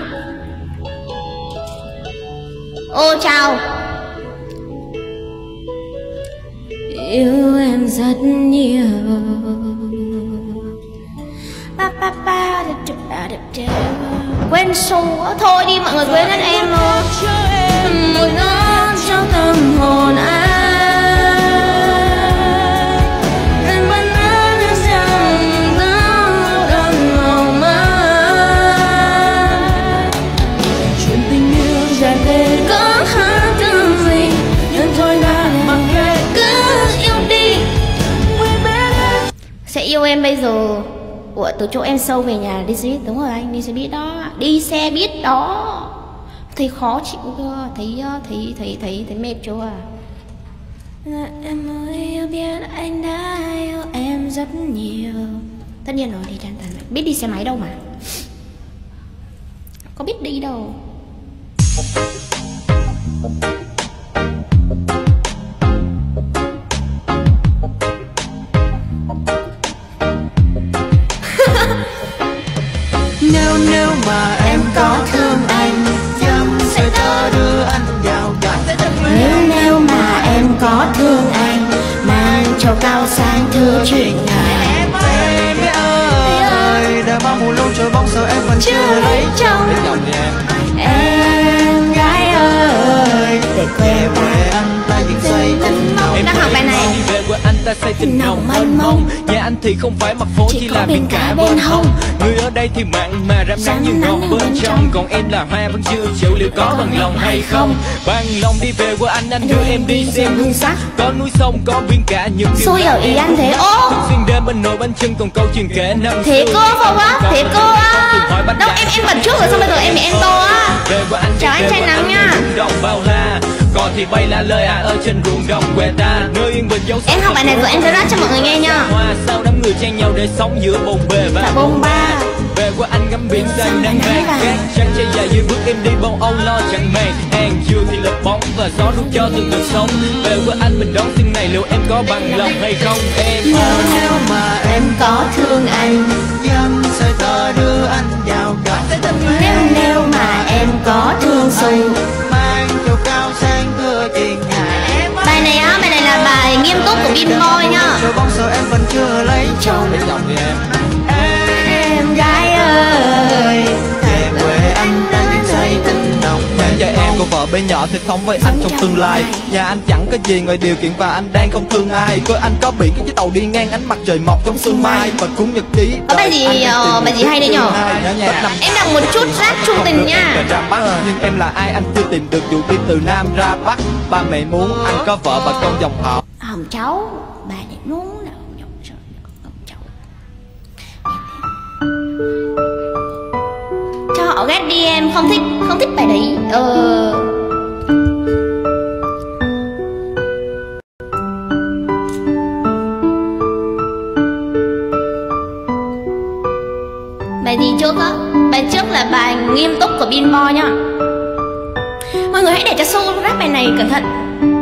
Ô chào. Yêu em rất nhiều. Quên số thôi đi, mọi người quên hết em luôn. Một nón trong tâm hồn anh. Em vẫn nhớ những dòng đó đậm màu mơ. Chuyện tình yêu dài về có hát từng gì, nhưng thôi là mặc kệ cứ yêu đi. Sẽ yêu em bây giờ. Ủa từ chỗ em sâu về nhà đi xe buýt, đúng rồi anh, đi xe buýt đó, đi xe buýt đó. Thấy khó chịu cơ, thấy thấy thấy thấy thấy mệt chưa à? Em mới biết anh đã yêu em rất nhiều. Tất nhiên rồi, thì chẳng tàn biết đi xe máy đâu mà. Có biết đi đâu. Nếu nếu mà em có thương anh, em sẽ cho đưa anh vào cả. Nếu nếu mà em có thương anh, mang cho cao sang thư chuyện ngài. Em ơi, đã bao mùa lâu chờ bóng giờ em vẫn chưa lấy chồng. Em gái ơi, để quê về anh ta những giây em đang học bài này. Về quê anh ta xây say tình nồng mênh mông. Nhà anh thì không phải mặt phố, chỉ là biển cả bên hông. Người ở đây thì mặn mà rám nắng như ngọt bên trong, còn em là hoa vẫn chưa chịu, liệu có bằng lòng hay không? Bằng lòng đi về của anh, anh đưa em đi xem hương sắc. Có núi sông, có biển cả, những điều xui ở ý anh thế. Ô xuyên đêm bên nồi bánh chưng, còn câu chuyện kể năm thế cô không á, thế cô á. Đâu em em bật trước rồi xong bây giờ em bị em to á. Chào anh trai nắng nha. Còn thì bay là lời à ở trên ruộng đồng quê ta, nơi yên bình dấu. Em học bài này rồi em sẽ rap cho mọi người nghe nha. Sao đám người chen nhau để sống giữa bồn bề và bồn ba. Về của anh ngắm biển xanh nắng vàng cát, trăng chạy dài dưới bước em đi bông âu lo chẳng màng. Hàng chiều thì lập bóng và gió đút cho từng được sống. Về của anh mình đón xin này, liệu em có bằng lòng hay không em? Nếu mà em có thương anh, dám sợi tơ đưa anh vào cạnh. Nếu nếu mà em có thương Xu, mang chiều cao sang thưa chuyện nhà. Bài này á, bài này là bài nghiêm túc của Binboy nhá. Rồi bóng giờ em vẫn chưa lấy chồng. Lấy chồng đi em. Em gái ơi, Về quê anh đang những say tình nồng. Mẹ và em có vợ bé nhỏ thì sống với anh trong tương lai. Nhà anh chẳng có gì ngoài điều kiện và anh đang không thương ai. Coi anh có bị cái chiếc tàu đi ngang ánh mặt trời mọc trong sương mai và cuốn nhật ký. Có bài gì uh, bài gì hay đấy nhở? Em đọc một chút rap trung tình nha. Nhưng em là ai anh chưa tìm được, dù đi từ Nam ra Bắc. Ba mẹ muốn anh có vợ và con dòng họ. Hồng cháu, bà này muốn nào dòng hồng cháu. Cho họ ghét đi em, không thích, không thích bài đấy. Ờ... Bài gì trước á? Bài trước là bài nghiêm túc của Binboy nhá. Mọi người hãy để cho Xu rap bài này cẩn thận.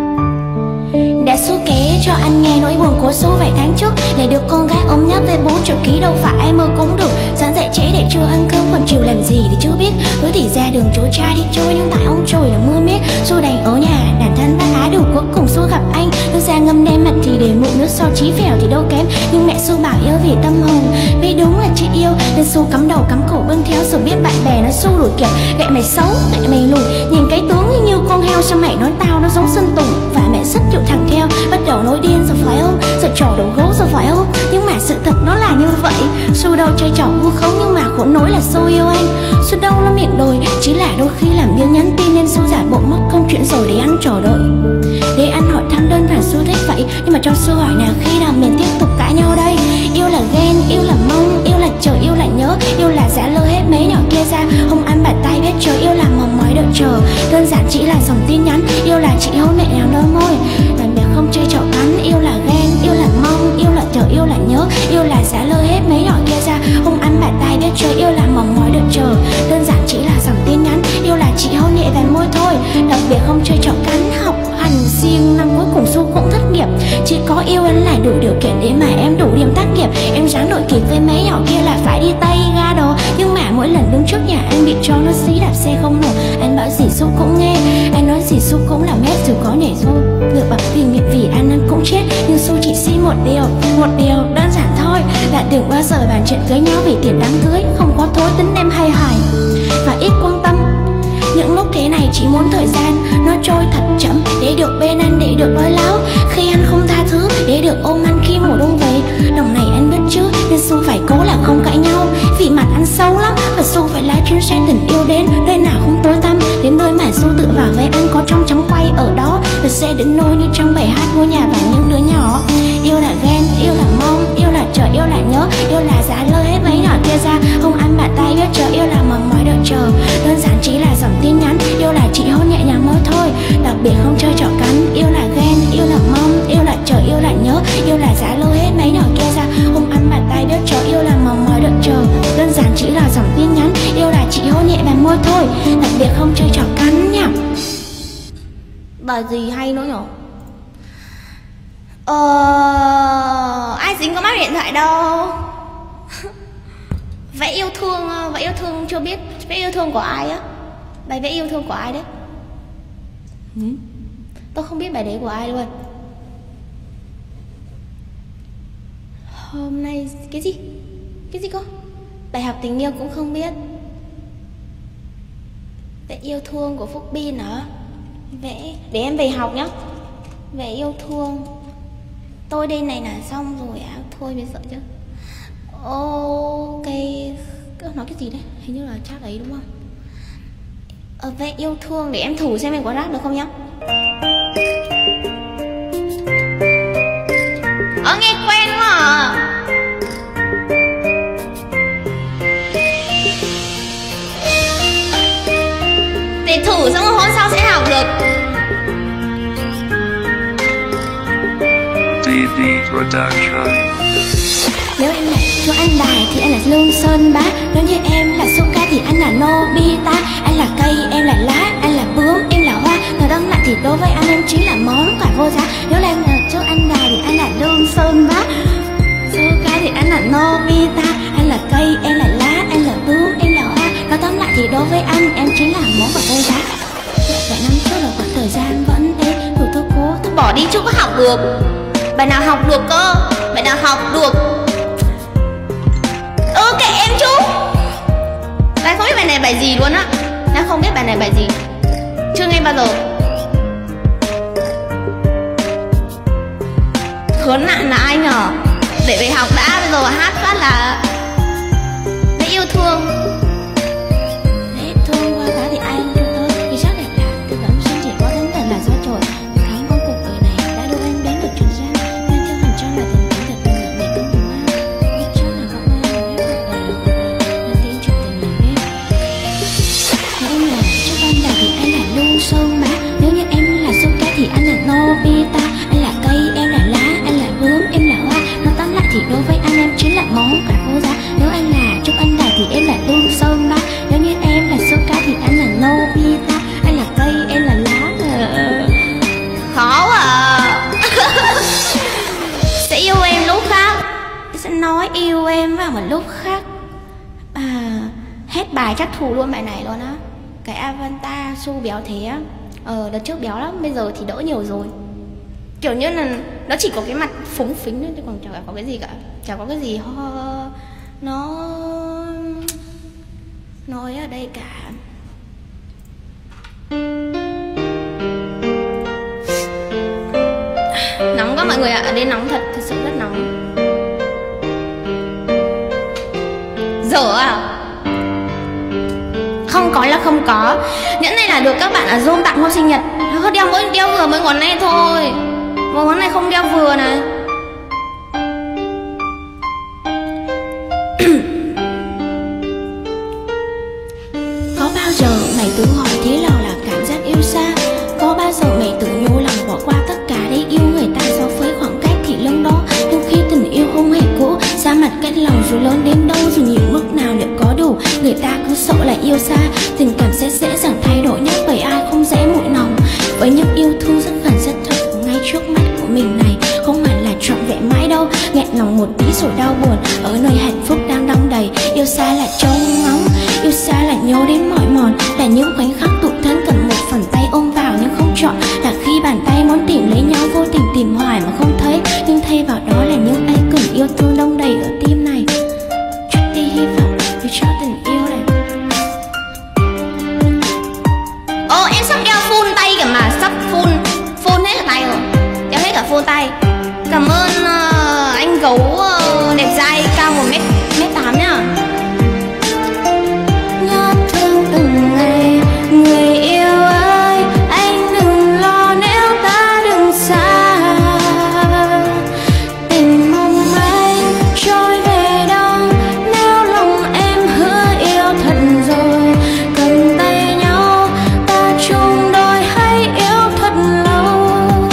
Đã Xu kể cho anh nghe nỗi buồn của Xu vài tháng trước. Để được con gái ôm nhắc về bốn triệu ký đâu phải ai mơ cũng được. Sáng dậy trễ để chưa ăn cơm, còn chiều làm gì thì chưa biết. Tối thì ra đường chối trai đi chơi, nhưng tại ông trời là mưa miết. Xu đành ở nhà đàn thân bác á, đủ cuối cùng Xu gặp anh. Nước da ngâm đen mặt thì để mụn, nước so trí phèo thì đâu kém. Nhưng mẹ Xu bảo yêu vì tâm hồn, vì đúng là chị yêu. Nên Xu cắm đầu cắm cổ bưng theo, rồi biết bạn bè nó Xu đuổi kịp. Gậy mày xấu, gậy mày lùn, nhìn cái tướng như con heo. Sao mày nói tao nó giống Sơn Tùng, và mẹ rất chịu thẳng theo. Bắt đầu nói điên rồi phải không, rồi trò đầu gấu rồi phải không. Nhưng mà sự thật nó là như vậy. Xu đâu chơi trò vu khống, nhưng mà khổ nỗi là Xu yêu anh. Xu đâu là miệng đồi, chỉ là đôi khi làm biếng nhắn tin. Nên Xu giả bộ mất công chuyện rồi để anh chờ đợi, để anh hỏi thăm đơn giản Xu thích vậy. Nhưng mà cho Xu hỏi nào khi nào mình tiếp tục cãi nhau đây. Yêu là ghen, yêu là mong, yêu là chờ, yêu là nhớ. Yêu là giả lơ hết mấy nhỏ kia ra, không ăn bạt tay biết chờ. Yêu là mong mỏi đợi chờ, đơn giản chỉ là dòng tin nhắn. Yêu là chị hôn nhẹ nhàng đôi môi, làm việc không chơi trò cắn. Yêu là ghen, yêu là mong, yêu là chờ, yêu là nhớ. Yêu là giả lơ hết mấy nhỏ kia ra, không ăn bạt tay biết chờ. Yêu là mong mỏi đợi chờ, đơn giản chỉ là dòng tin nhắn. Yêu là chị hôn nhẹ vài môi thôi, đặc biệt không chơi trò cắn. Học hành riêng năm cuối cùng Xu cũng thất nghiệp, chỉ có yêu anh là đủ điều kiện để mà em đủ điểm tác nghiệp. Em dáng đội kịp với mấy nhỏ kia là phải đi tay ga đồ. Nhưng mà mỗi lần đứng trước nhà anh bị cho nó xí đạp xe không nổ. Anh bảo gì Xu cũng nghe, anh nói gì Xu cũng làm hết. Dù có nhảy Xu ngược bạc vì miệng vì anh anh cũng chết. Nhưng Xu chỉ xin một điều, một điều đơn giản thôi, là đừng bao giờ bàn chuyện cưới nhau vì tiền đám cưới. Không có thối tính em hay hài và ít quan tâm. Những lúc thế này chỉ muốn thời gian nó trôi thật chậm, để được bên anh, để được nói láo khi anh không tha thứ, để được ôm anh khi mùa đông về. Đồng này anh biết chứ, nên Xu phải cố là không cãi nhau. Vì mặt anh xấu lắm, và Xu phải lái chuyến xe tình yêu đến nơi nào không tối tăm, đến nơi mà Xu tự vào với anh có trong chấm quay ở đó. Và xe đến nôi như trong bài hát ngôi nhà và những đứa nhỏ. Yêu là ghen, yêu là mong, yêu là chờ, yêu là nhớ. Yêu là giả lơ hết mấy nhỏ kia ra, không ăn bạt tay biết chờ. Yêu là mong mỏi đợi chờ, đơn giản chỉ là dòng tin nhắn. Yêu là chị hôn nhẹ nhàng môi thôi, đặc biệt không chơi trò cắn. Yêu là ghen, yêu là mong, yêu là chờ, yêu là nhớ. Yêu là giả lơ hết mấy nhỏ kia ra, không ăn bạt tay biết chờ. Yêu là mong mỏi đợi chờ, đơn giản chỉ là dòng tin nhắn. Yêu là chị hôn nhẹ nhàng môi thôi, đặc biệt không chơi trò cắn nha. Bài gì hay nữa nhở? Ờ... ai dính có mắt điện thoại đâu. Vẽ yêu thương, vẽ yêu thương chưa biết vẽ yêu thương của ai á. Bài vẽ yêu thương của ai đấy? Ừ? Tôi không biết bài đấy của ai luôn. Hôm nay cái gì? Cái gì cơ? Bài học tình yêu cũng không biết. Vẽ yêu thương của Phúc Bin hả? Vẽ... để em về học nhá. Vẽ yêu thương. Tôi đây này là xong rồi à? Thôi mới sợ chứ. Ok, nói cái gì đấy? Hình như là chat ấy đúng không? Ờ, về yêu thương để em thử xem em có rap được không nhá. Ờ, nghe quen quá à. Để thử xong rồi hôm sau sẽ học được. đê vê Production. Nếu em là cho anh Đài thì anh là Lương Sơn Bá. Nếu như em là Suka thì anh là Nobita. Anh là cây, em là lá, anh là bướm, em là hoa. Nói đăng lại thì đối với anh em chính là món quà vô giá. Nếu em là cho anh Đài thì anh là Lương Sơn Bá. Suka thì anh là Nobita. Anh là cây, em là lá, anh là bướm, em là hoa. Nói tóm lại thì đối với anh em chính là món quà vô giá. Vậy năm trước là khoảng thời gian vẫn thế. Rồi tôi cố, tôi bỏ đi chứ có học được. Bài nào học được cơ? Bài nào học được? Ừ, kệ em chú. Lại không biết bài này bài gì luôn á. Đã không biết bài này bài gì. Chưa nghe bao giờ. Khốn nạn là ai nhờ. Để về học đã, bây giờ hát phát là để yêu thương. Để thương qua giá thì anh cho tôi. Thì chắc đẹp là từ tấm sinh chỉ có tấm thần là do trời. Cảm ơn cuộc đời này đã đưa anh đến được trần gian. Nên theo hành trang là tình cảm thật tình là mẹ công đồng ma. Biết chắc là không ai biết cuộc đời là cuộc đời. Nên tin chuyện tình mình biết. Nếu em là trước anh Đào thì anh là Lưu Sơn Bá. Nếu như em là Suka thì anh là Nobita. Anh là cây, em là lá, anh là bướm, em là hoa. Nói tóm lại thì đối với anh em chính là món quà vô giá. Nếu anh là Trúc Anh Đào thì em là Lưu Sơn Bá. Nếu như em là Suka thì anh là Nobita. Anh là cây, em là lá. Khó à. Sẽ yêu em lúc khác. Sẽ nói yêu em vào một lúc khác. À, hết bài chắc thù luôn bài này luôn á. Cái avatar Su béo thế á. Ờ, đợt trước béo lắm, bây giờ thì đỡ nhiều rồi. Kiểu như là nó chỉ có cái mặt phúng phính thôi, chứ còn chẳng có cái gì cả. Chẳng có cái gì ho... Nó... Nói ở đây cả. Nóng quá mọi người ạ, ở đây nóng thật, thật sự rất nóng. Dở à? Không có là không có. Nhẫn này là được các bạn ở Zoom tặng hôm sinh nhật. Nó đeo mỗi đeo vừa mấy ngón này thôi. Một ngón này không đeo vừa này. Có bao giờ mày tự hỏi thế nào là cảm giác yêu xa? Có bao giờ mày tự nhủ lòng bỏ qua tất cả để yêu người ta so với khoảng cách thì lưng đó? Nhưng khi tình yêu không hề cũ, xa mặt cách lòng dù lớn đến đâu, dù nhiều mức nào liệu có đủ, người ta cứ sợ là yêu xa. Tình cảm sẽ dễ dàng thay đổi nhất bởi ai không dễ muội lòng. Với những yêu thương rất gần rất thật ngay trước mắt của mình này, không hẳn là trọn vẹn mãi đâu. Nghẹn lòng một tí rồi đau buồn ở nơi hạnh phúc đang đong đầy. Yêu xa là trông ngóng, yêu xa là nhớ đến mỏi mòn, là những khoảnh khắc tụ thân cần một phần tay ôm vào nhưng không chọn, là khi bàn tay muốn tìm lấy nhau vô tình tìm hoài mà không thấy, nhưng thay vào đó là những ai cần yêu thương đong đầy ở tim này. Chút đi hy vọng vì cho tình yêu này. Ồ, em sắp đeo full tay kìa mà, sắp full full hết cả tay rồi, đeo hết cả full tay. Cảm ơn uh, anh gấu uh, đẹp dai cao một mét tám nhá. Nhớ thương từng ngày người yêu ơi, anh đừng lo nếu ta đừng xa. Tình mong anh trôi về đâu nếu lòng em hứa yêu thật rồi. Cầm tay nhau ta chung đôi hay yêu thật lâu.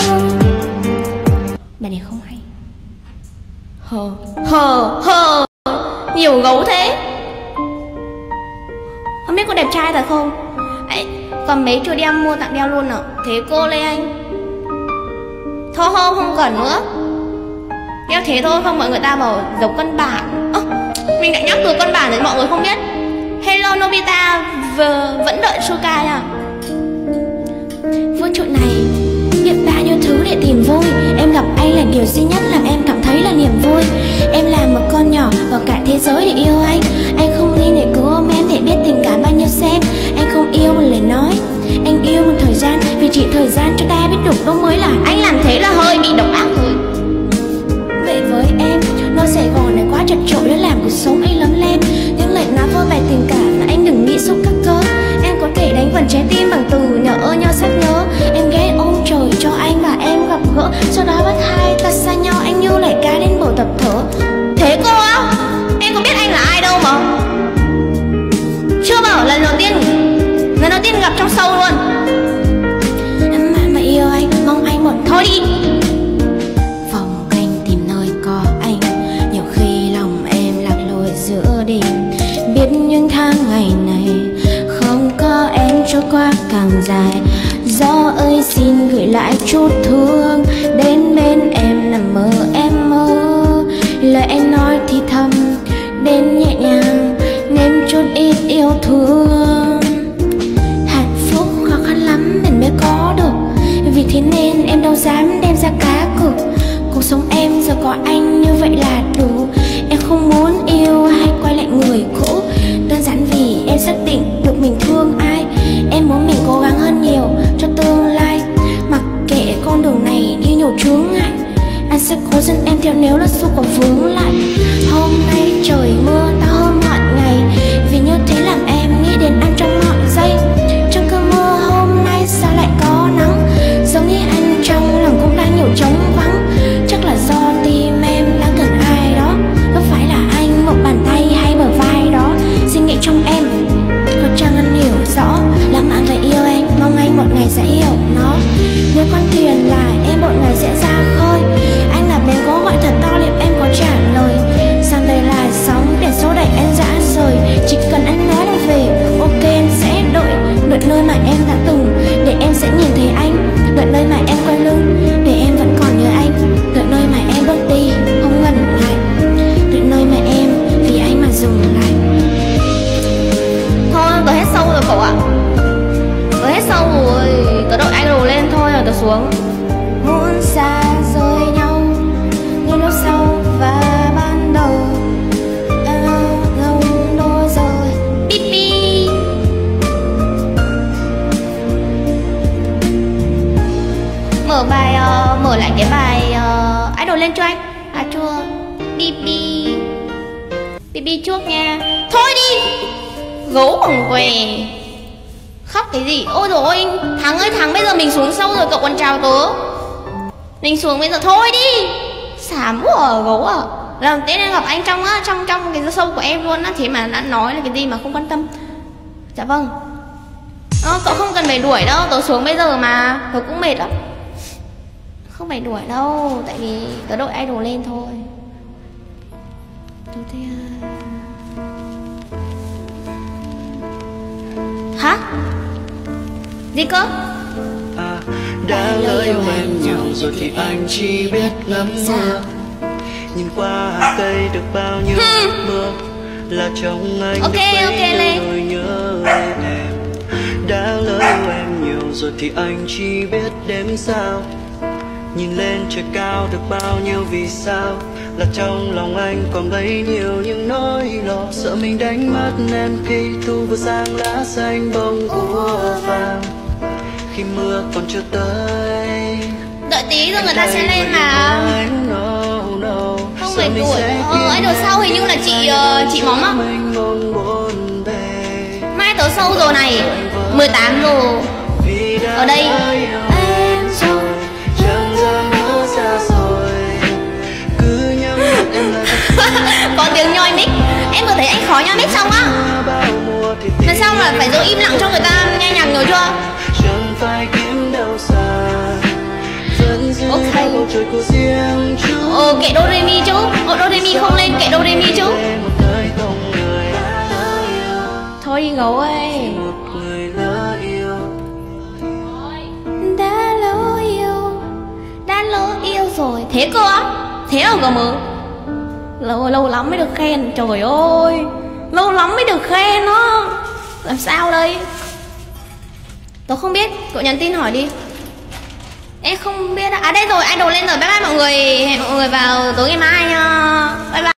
Bài này không hay. Hờ hờ hờ nhiều gấu thế. Không biết có đẹp trai thật không? Ấy, còn mấy chưa đeo mua tặng đeo luôn à? Thế cô lấy anh. Thôi không, không cần nữa. Đeo thế thôi không mọi người ta bảo giống con bản. Ơ, mình lại nhắc từ con bản để mọi người không biết. Hello Nobita, vẫn đợi Suka nha. Vũ trụ này biết bao nhiêu thứ để tìm vui. Em gặp anh là điều duy nhất làm em cảm thấy là niềm vui. Em là một con nhỏ vào cả thế giới để yêu anh. Anh không nên để cứu ôm em để biết tình cảm bao nhiêu xem. Anh không yêu một lời nói, anh yêu một thời gian. Vì chỉ thời gian cho ta biết đủ đâu mới là. Anh làm thế là hơi bị độc ác rồi. cho Sài Gòn này quá chật chội để làm cuộc sống anh lấm lem. Những lời nói vô vàn tình cảm là anh đừng nghĩ xúc các cớ. Em có thể đánh vần trái tim bằng từ nhớ nhau sắc nhớ. Em ghé ôm trời cho anh và em gặp gỡ, sau đó bắt hai ta xa nhau, anh như lại cá đến bầu tập thở. Thế cô á? Em có biết anh là ai đâu mà. Chưa bảo lần đầu tiên, lần đầu tiên gặp trong show luôn. Em mãi mà yêu anh, mong anh một thôi đi. Phòng canh tìm nơi có anh, nhiều khi lòng em lạc lối giữa đêm. Biết những tháng ngày này không có em trôi qua càng dài. Gió ơi xin gửi lại chút thương đến bên em nằm mơ em mơ. Lời anh nói thì thầm đến nhẹ nhàng, nên chút ít yêu thương. Hạnh phúc khó khăn lắm mình mới có được, vì thế nên em đâu dám đem ra cá cược. Cuộc sống em giờ có anh như vậy là đủ. Em không muốn yêu hay quay lại người cũ, đơn giản vì em xác định được mình thương ai. Em muốn mình cố gắng hơn nhiều cho tương lai, mặc kệ con đường này đi nhiều chướng ngại. Anh sẽ cố dẫn em theo nếu là xu còn vướng lại. Hôm nay trời mưa ta hơn mọi ngày, vì như thế làm em nghĩ đến anh trong mọi giây. Trong cơn mưa hôm nay sao lại có nắng, giống như anh trong lòng cũng đang nhiều trống vắng. Chắc là do tim em đang cần ai đó, có phải là anh một bàn tay hay bờ vai đó. Suy nghĩ trong em có chăng anh hiểu rõ, lãng mạn về yêu anh, mong anh một ngày sẽ hiểu nó. Nếu con thuyền là em một ngày sẽ ra khơi, anh là bến cố gọi thật to liệu em có trả lời. Sang đây là sóng biển số đẩy anh dã rời, chỉ cần anh nói là về, ok em sẽ đợi. Đợi nơi mà em đã từng, để em sẽ nhìn thấy anh. Đợi nơi mà em quay lưng, để em vẫn còn nhớ anh. Đợi nơi mà em bước đi, không ngần ngại. Đợi nơi mà em, vì anh mà dừng lại. Thôi, tớ hết sâu rồi cậu ạ. Tớ hết sâu rồi, tớ đội idol lên thôi rồi tớ xuống. Muốn xa rời nhau như lúc sau và ban đầu. Gồng đôi rồi Bip bip. Mở bài, uh, mở lại cái bài uh, idol lên cho anh. À chưa. Bip bip. Bip bip trước nha. Thôi đi. Gấu bằng què. Khóc cái gì? Ôi dồi ôi, Thắng ơi Thắng, bây giờ mình xuống sâu rồi cậu còn chào tớ. Mình xuống bây giờ thôi đi. Xám của gấu à. Lần tên em gặp anh trong á, trong trong cái sâu của em luôn á, thế mà đã nói là cái gì mà không quan tâm. Dạ vâng. Ờ, cậu không cần phải đuổi đâu, tớ xuống bây giờ mà, tớ cũng mệt lắm. Không phải đuổi đâu, tại vì tớ đội idol lên thôi. Tớ thế à... Hả? Gì cơ? À, đã lỡ yêu em nhiều rồi thì anh chỉ biết ngắm mưa. Nhìn qua hàng cây được bao nhiêu giọt mưa, là trong anh Ok, được bấy ok, nhiêu Lê. nỗi nhớ em. Đã lỡ yêu em nhiều rồi thì anh chỉ biết đếm sao. Nhìn lên trời cao được bao nhiêu vì sao, là trong lòng anh còn bấy nhiêu những nỗi lo. Sợ mình đánh mất em khi thu vừa sang lá xanh bông của vàng, khi mưa còn chưa tới. Đợi tí rồi người ta sẽ lên mà. Không phải đuổi. Ờ, idol sau hình như là chị uh, chị Móm á. Mai tớ sâu rồi này, mười tám rồi. Ở đây có tiếng nhoi mic. Em vừa thấy anh khó nhoi mic xong á. Lần sau là phải giữ im lặng cho người ta nghe nhạc nhiều chưa? Ok. Ờ, kệ do re mi chứ. Ờ, do re mi không lên, kệ do re mi chứ. Thôi đi gấu ơi. Đã lỡ yêu, đã lỡ yêu rồi. Thế cơ á? Thế à gấu mơ? Lâu, lâu lắm mới được khen. Trời ơi, lâu lắm mới được khen đó. Làm sao đây? Tớ không biết, cậu nhắn tin hỏi đi. Em không biết. À đây rồi, idol lên rồi. Bye bye mọi người. Hẹn mọi người vào tối ngày mai nha. Bye bye.